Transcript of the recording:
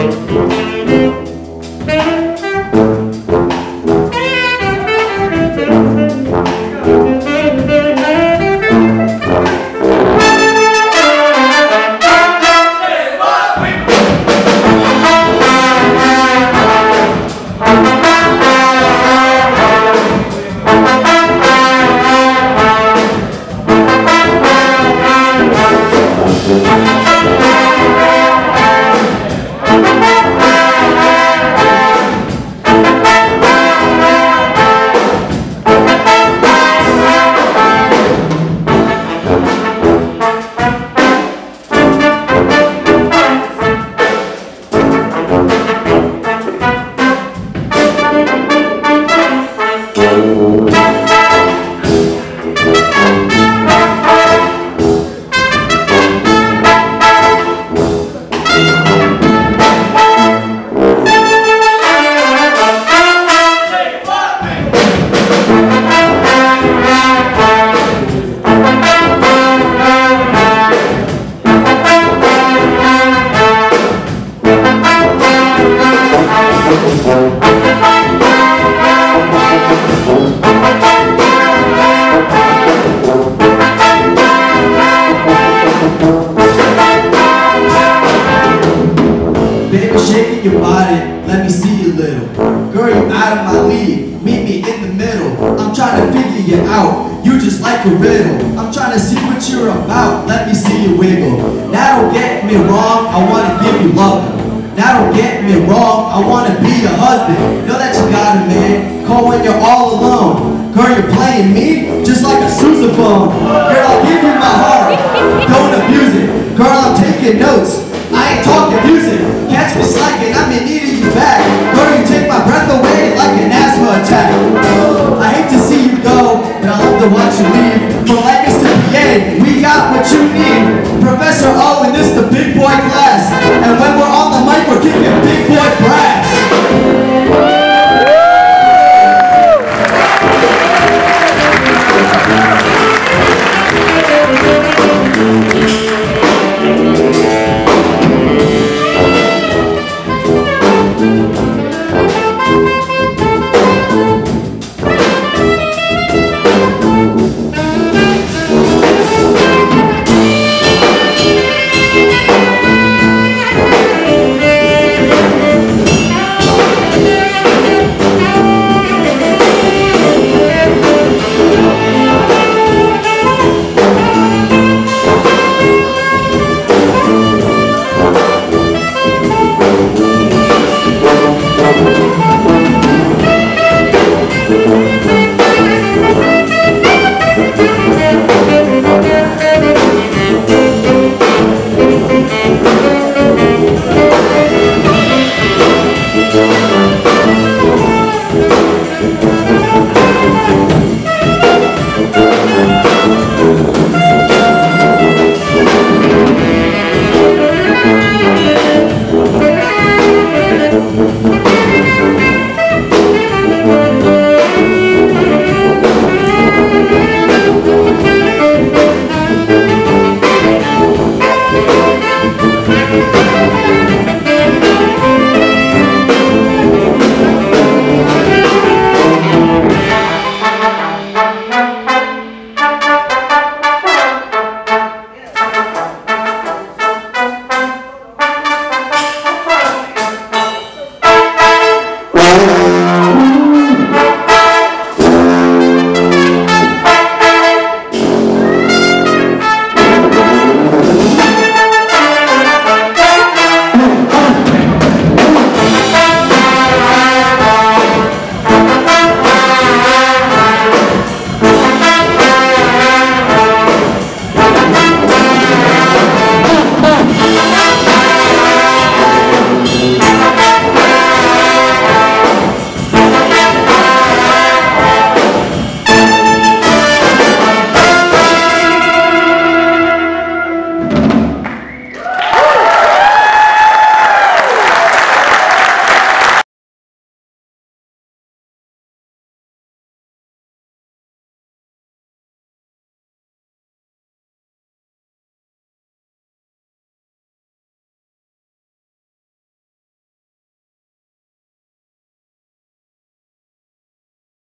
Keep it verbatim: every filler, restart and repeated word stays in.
Baby, shaking your body, let me see you little. Girl, you're out of my league, meet me in the middle. I'm trying to figure you out, you just like a riddle. I'm trying to see what you're about, let me see you wiggle. Now don't get me wrong, I wanna give you love. Now don't get me wrong, I wanna be your husband. Know that you got a man, call when you're all alone. Girl, you're playing me, just like a sousaphone. Girl, I'll give you my heart, don't abuse it. Girl, I'm taking notes, I ain't talking music.